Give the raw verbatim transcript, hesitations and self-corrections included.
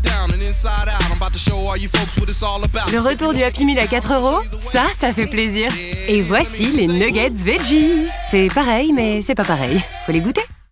Le retour du Happy Meal à quatre euros, ça, ça fait plaisir. Et voici les nuggets veggie. C'est pareil, mais c'est pas pareil. Faut les goûter.